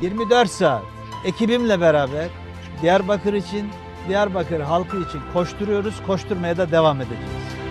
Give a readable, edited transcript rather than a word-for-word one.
24 saat ekibimle beraber Diyarbakır için, Diyarbakır halkı için koşturuyoruz, koşturmaya da devam edeceğiz.